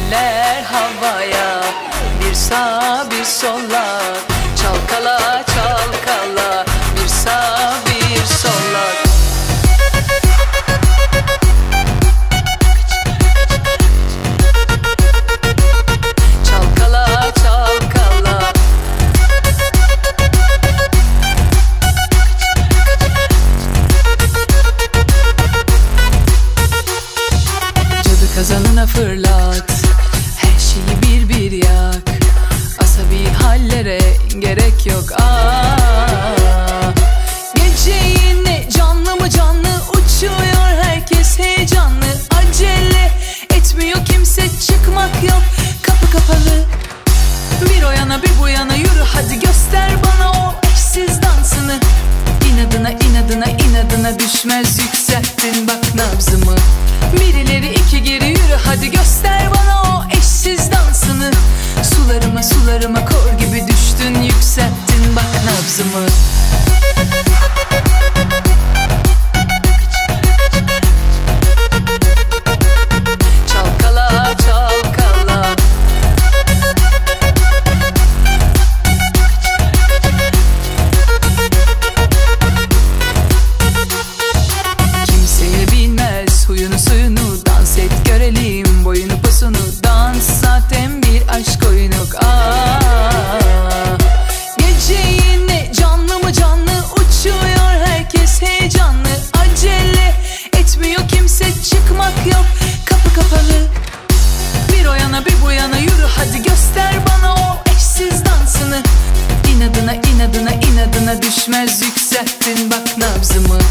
eller havaya, bir sağ bir sola, çalkala çalkala, bir sağ bir sola. Çalkala çalkala. Cadı kazanına fırlat, her şeyi bir bir yak. Asabi hallere gerek yok. Gece yine canlı mı canlı uçuyor herkes heyecanlı. Acele etmiyor kimse, çıkmak yok, kapı kapalı. Bir o yana bir bu yana yürü hadi, göster bana o eşsiz dansını. İnadına inadına inadına düşmez, yükselttin bak nabzımı. Birileri iki geri yürü hadi, göster bana o eşsiz dansını. Sularıma sularıma kor gibi düştün, yükselttin bak nabzımı. Çalkala çalkala. Kimseye bilmez huyunu suyunu, dans et görelim boyunu posunu. Dans zaten bir aşk oyunu. Gece yine canlı mı canlı uçuyor herkes heyecanlı. Acele etmiyor kimse, çıkmak yok, kapı kapalı. Bir o yana bir bu yana yürü hadi, göster bana o eşsiz dansını. İnadına inadına inadına düşmez, yükselttin bak nabzımı.